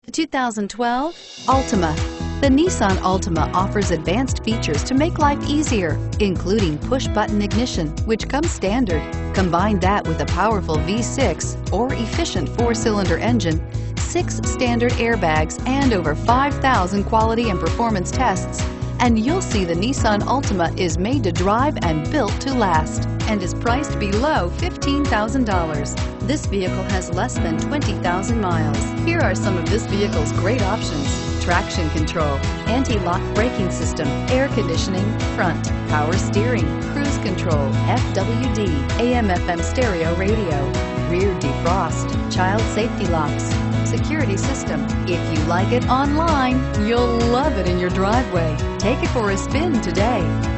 2012 Altima. The Nissan Altima offers advanced features to make life easier, including push-button ignition, which comes standard. Combine that with a powerful V6 or efficient 4-cylinder engine, 6 standard airbags, and over 5,000 quality and performance tests, and you'll see the Nissan Altima is made to drive and built to last, and is priced below $15,000. This vehicle has less than 20,000 miles. Here are some of this vehicle's great options: traction control, anti-lock braking system, air conditioning, front, power steering, cruise control, FWD, AM/FM stereo radio, rear defrost, child safety locks, security system. If you like it online, you'll love it in your driveway. Take it for a spin today.